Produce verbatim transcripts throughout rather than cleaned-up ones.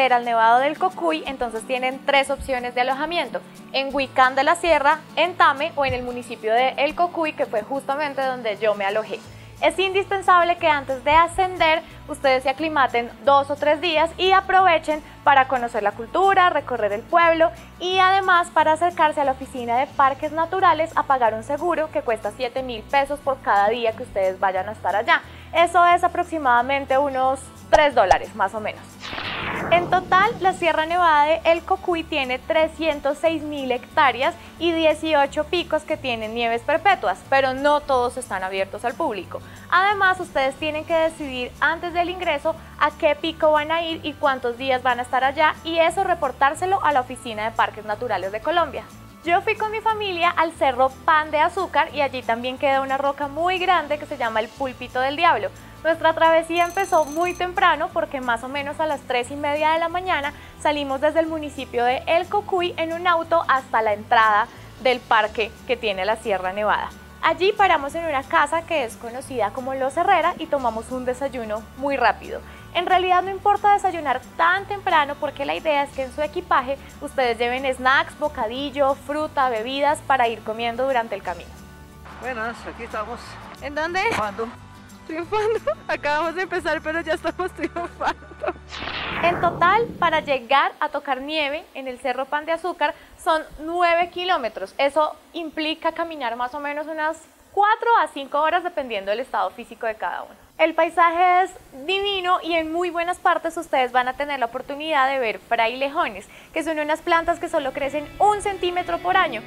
acceder al Nevado del Cocuy, entonces tienen tres opciones de alojamiento: en Huicán de la Sierra, en Tame o en el municipio de El Cocuy, que fue justamente donde yo me alojé. Es indispensable que antes de ascender ustedes se aclimaten dos o tres días y aprovechen para conocer la cultura, recorrer el pueblo y además para acercarse a la oficina de Parques Naturales a pagar un seguro que cuesta siete mil pesos por cada día que ustedes vayan a estar allá. Eso es aproximadamente unos tres dólares más o menos. En total, la Sierra Nevada de El Cocuy tiene trescientas seis mil hectáreas y dieciocho picos que tienen nieves perpetuas, pero no todos están abiertos al público. Además, ustedes tienen que decidir antes del ingreso a qué pico van a ir y cuántos días van a estar allá, y eso reportárselo a la Oficina de Parques Naturales de Colombia. Yo fui con mi familia al Cerro Pan de Azúcar y allí también queda una roca muy grande que se llama el Púlpito del Diablo. Nuestra travesía empezó muy temprano porque más o menos a las tres y media de la mañana salimos desde el municipio de El Cocuy en un auto hasta la entrada del parque que tiene la Sierra Nevada. Allí paramos en una casa que es conocida como Los Herrera y tomamos un desayuno muy rápido. En realidad no importa desayunar tan temprano porque la idea es que en su equipaje ustedes lleven snacks, bocadillo, fruta, bebidas para ir comiendo durante el camino. Buenas, aquí estamos. ¿En dónde? ¿Cuándo? Triunfando. Acabamos de empezar, pero ya estamos triunfando. En total, para llegar a tocar nieve en el Cerro Pan de Azúcar son nueve kilómetros. Eso implica caminar más o menos unas cuatro a cinco horas dependiendo del estado físico de cada uno. El paisaje es divino y en muy buenas partes ustedes van a tener la oportunidad de ver frailejones, que son unas plantas que solo crecen un centímetro por año.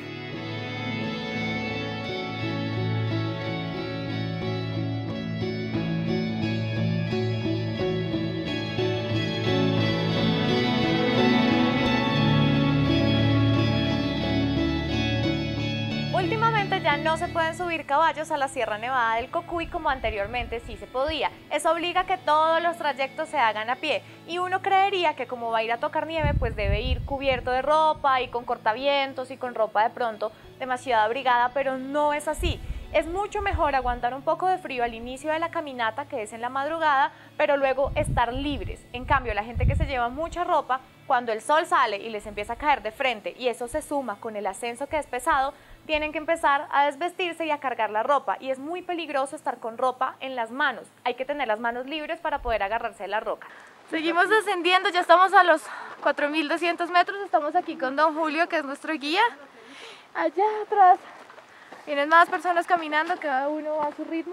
Últimamente ya no se pueden subir caballos a la Sierra Nevada del Cocuy como anteriormente sí se podía. Eso obliga a que todos los trayectos se hagan a pie y uno creería que como va a ir a tocar nieve pues debe ir cubierto de ropa y con cortavientos y con ropa de pronto demasiado abrigada, pero no es así. Es mucho mejor aguantar un poco de frío al inicio de la caminata, que es en la madrugada, pero luego estar libres. En cambio, la gente que se lleva mucha ropa, cuando el sol sale y les empieza a caer de frente y eso se suma con el ascenso que es pesado, tienen que empezar a desvestirse y a cargar la ropa, y es muy peligroso estar con ropa en las manos. Hay que tener las manos libres para poder agarrarse de la roca. Seguimos descendiendo, ya estamos a los cuatro mil doscientos metros, estamos aquí con don Julio, que es nuestro guía. Allá atrás vienen más personas caminando, cada uno va a su ritmo.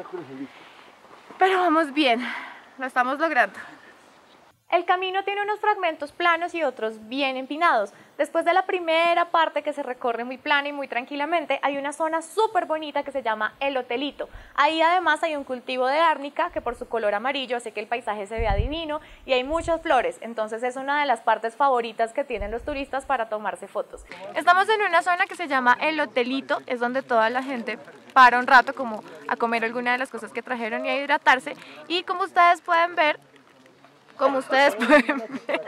Pero vamos bien, lo estamos logrando. El camino tiene unos fragmentos planos y otros bien empinados. Después de la primera parte que se recorre muy plana y muy tranquilamente, hay una zona súper bonita que se llama El Hotelito. Ahí además hay un cultivo de árnica que por su color amarillo hace que el paisaje se vea divino y hay muchas flores, entonces es una de las partes favoritas que tienen los turistas para tomarse fotos. Estamos en una zona que se llama El Hotelito, es donde toda la gente para un rato como a comer alguna de las cosas que trajeron y a hidratarse, y como ustedes pueden ver, como ustedes pueden ver,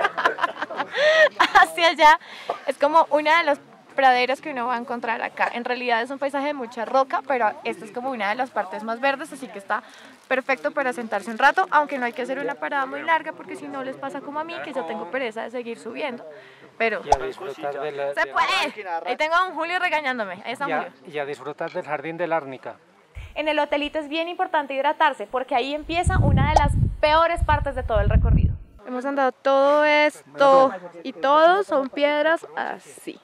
hacia allá es como una de las praderas que uno va a encontrar acá. En realidad es un paisaje de mucha roca, pero esta es como una de las partes más verdes, así que está perfecto para sentarse un rato, aunque no hay que hacer una parada muy larga porque si no les pasa como a mí, que yo tengo pereza de seguir subiendo. Pero y a disfrutar de la, ¡se puede! Ahí tengo a un Julio regañándome. Ahí está y a, Julio. y a disfrutar del jardín del Árnica. En el Hotelito es bien importante hidratarse porque ahí empieza una de las peores partes de todo el recorrido. Hemos andado todo esto y todo son piedras así.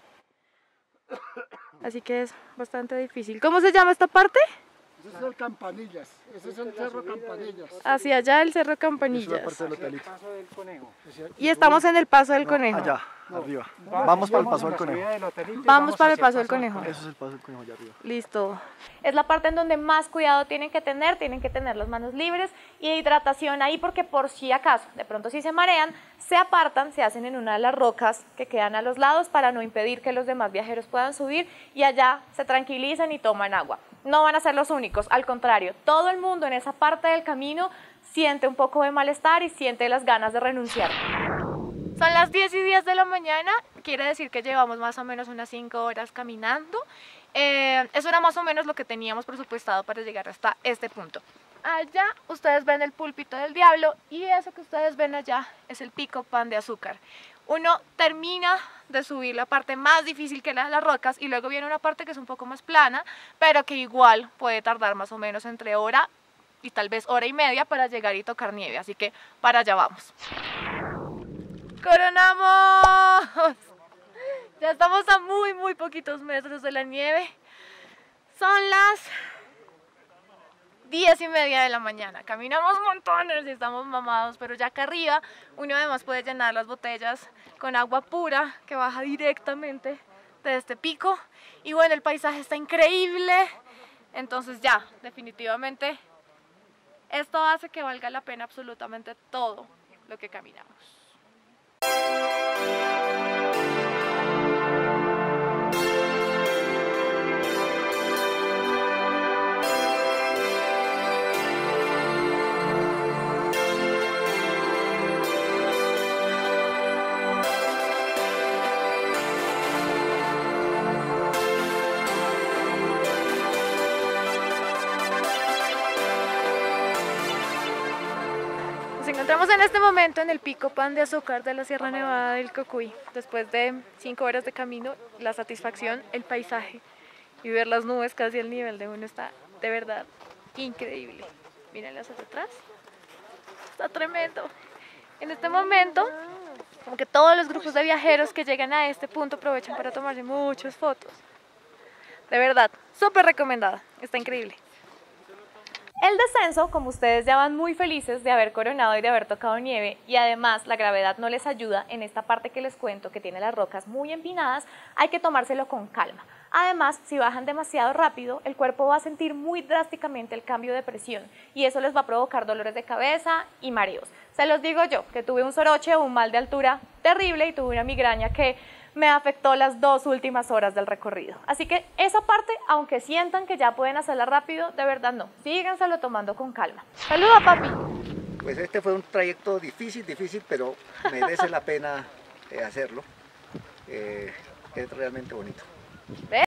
Así que es bastante difícil. ¿Cómo se llama esta parte? Ese es el Campanillas, ese es el Cerro Campanillas. Hacia allá el Cerro Campanillas. Es la parte del hotelito. Y estamos en el Paso del Conejo. Allá, arriba. Vamos para el Paso del Conejo. Vamos para el Paso del Conejo. Eso es el Paso del Conejo allá arriba. Listo. Es la parte en donde más cuidado tienen que tener, tienen que tener las manos libres y hidratación ahí porque por si acaso, de pronto si se marean, se apartan, se hacen en una de las rocas que quedan a los lados para no impedir que los demás viajeros puedan subir y allá se tranquilizan y toman agua. No van a ser los únicos, al contrario, todo el mundo en esa parte del camino siente un poco de malestar y siente las ganas de renunciar. Son las diez y diez de la mañana, quiere decir que llevamos más o menos unas cinco horas caminando. Eh, eso era más o menos lo que teníamos presupuestado para llegar hasta este punto. Allá ustedes ven el púlpito del diablo y eso que ustedes ven allá es el pico Pan de Azúcar. Uno termina de subir la parte más difícil que la de las rocas y luego viene una parte que es un poco más plana, pero que igual puede tardar más o menos entre hora y tal vez hora y media para llegar y tocar nieve, así que para allá vamos. ¡Coronamos! Ya estamos a muy muy poquitos metros de la nieve. Son las diez y media de la mañana. Caminamos montones y estamos mamados, pero ya acá arriba uno además puede llenar las botellas con agua pura que baja directamente de este pico. Y bueno, el paisaje está increíble. Entonces ya, definitivamente, esto hace que valga la pena absolutamente todo lo que caminamos. Nos encontramos en este momento en el pico Pan de Azúcar de la Sierra Nevada del Cocuy. Después de cinco horas de camino, la satisfacción, el paisaje y ver las nubes casi al nivel de uno está de verdad increíble. Mírenlas hacia atrás, está tremendo. En este momento, como que todos los grupos de viajeros que llegan a este punto aprovechan para tomarse muchas fotos. De verdad, súper recomendada, está increíble. El descenso, como ustedes ya van muy felices de haber coronado y de haber tocado nieve, y además la gravedad no les ayuda en esta parte que les cuento que tiene las rocas muy empinadas, hay que tomárselo con calma. Además, si bajan demasiado rápido, el cuerpo va a sentir muy drásticamente el cambio de presión y eso les va a provocar dolores de cabeza y mareos. Se los digo yo, que tuve un soroche o un mal de altura terrible y tuve una migraña que me afectó las dos últimas horas del recorrido. Así que esa parte, aunque sientan que ya pueden hacerla rápido, de verdad no. Síganselo tomando con calma. ¡Saluda, papi! Pues este fue un trayecto difícil, difícil, pero merece la pena eh, hacerlo. Eh, es realmente bonito. ¿Ves?